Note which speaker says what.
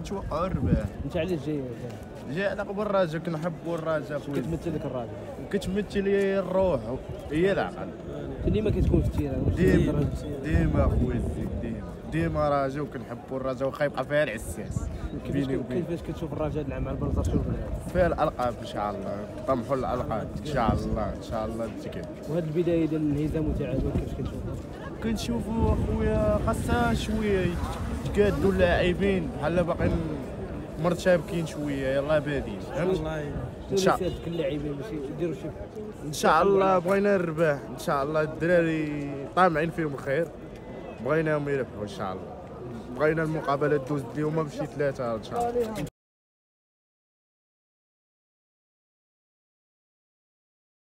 Speaker 1: كنتوقعوا الربح.
Speaker 2: انت علاش جاي؟
Speaker 1: جاي على قبل الرجاء، كنحبوا الرجاء خويا.
Speaker 2: كتمثل لك الراجل؟
Speaker 1: كتمثل لي الروح هي العقل.
Speaker 2: ديما كتكون في التيران؟
Speaker 1: ديما خويا ديما رجاء، وكنحبوا الرجاء واخا يبقى فيها العساس.
Speaker 2: كيفاش كتشوف الرجاء مع البرزه شنو
Speaker 1: فيها الالقاب ان شاء الله، طمحوا الالقاب ان شاء الله ان شاء الله بالتكاد.
Speaker 2: وهاد البدايه ديال الانهزام وتعادل كيفاش كتشوفها؟
Speaker 1: كنشوفوا اخويا خاصها شويه يتقادوا اللاعبين بحال باقيين مرتبكين شويه، يلاه بادين
Speaker 2: ان شاء الله اللاعبين باش يديروا شي
Speaker 1: ان شاء الله. بغينا نربح ان شاء الله، الدراري طامعين فيهم الخير، بغيناهم يربحوا ان شاء الله. بغينا المقابله دوز اليوم بشي 3 ان شاء الله.